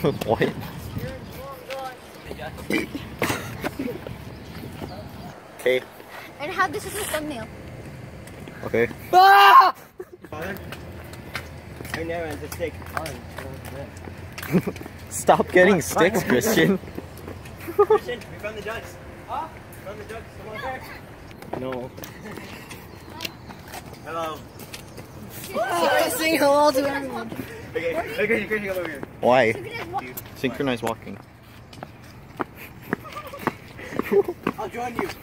What? Okay. And how this is a thumbnail. Okay. Ah! Father? I never had to stick. Stop getting sticks, Christian. Christian, we found the ducks. Huh? We found the ducks. Come on back. No. Hello. Saying hello to everyone. Okay, Christian, come over here. Why? Synchronized walking. I'll join you.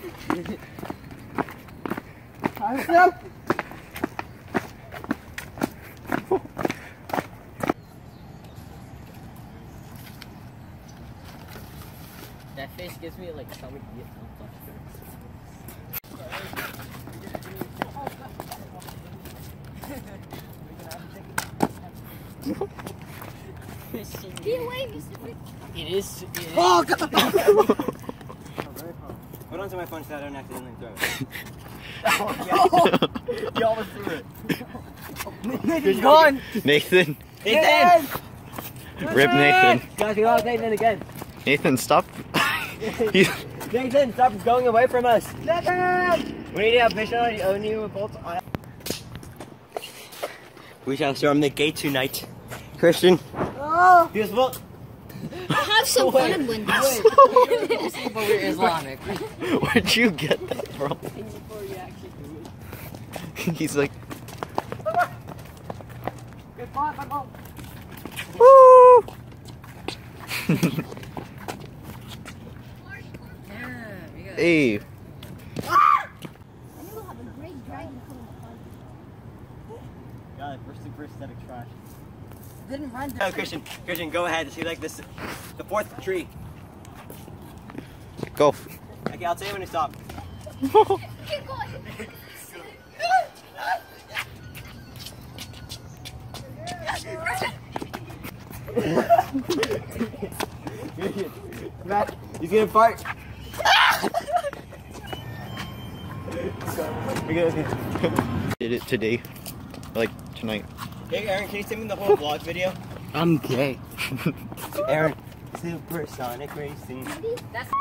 That fish gives me like stomach. Be away, Mr. Fish. It is. Oh God! Hold on to my phone so I don't accidentally throw it. You almost threw it. Nathan's gone! Nathan. Nathan! Rip Nathan. Guys, we lost Nathan again. Nathan, stop. Nathan, stop going away from us. Nathan! We need to have vision on you both. We shall storm the gate tonight. Christian. Oh. Beautiful. Have some fun and win this. But we're Islamic. Where'd you get that from? He's like. Goodbye, my mom. Woo! Hey. And you'll have a great dragon coming up. God, first thing first, static trash. Didn't run Oh, Christian, go ahead. See, like this, the fourth tree. Go. Okay, I'll tell you when to stop. Keep going. Matt, he's gonna fart. Okay. Did it today. Like tonight. Hey, Aaron, can you send me the whole vlog video? I'm gay. Aaron, supersonic racing. That's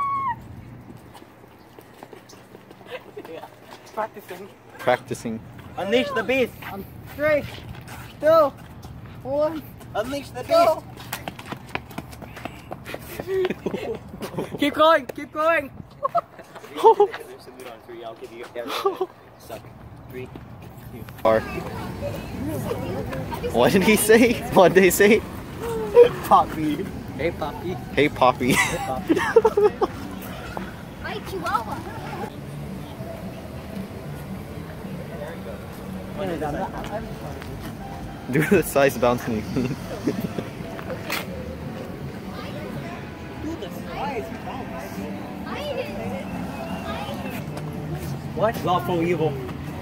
Practicing. Unleash the beast. 3, 2, 1. Unleash the beast. Keep going. Keep going. I'll give you suck. 3, 2. Or. What did he say? What did they say? Poppy. Hey, Poppy. Hey, Poppy. Hi, Chihuahua. Do the size bounce me. What? Lawful evil.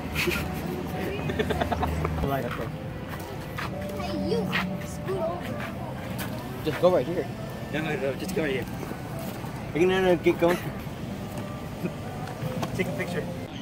Hey, you. Scoot over. Just go right here. No, just go right here. We're gonna get going. Take a picture.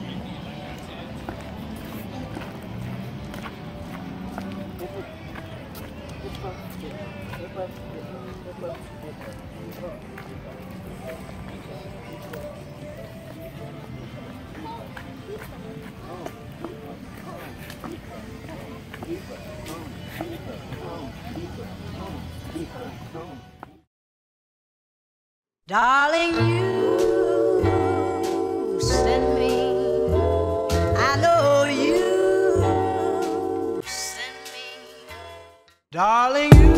Darling, you send me. I know you send me. Darling, you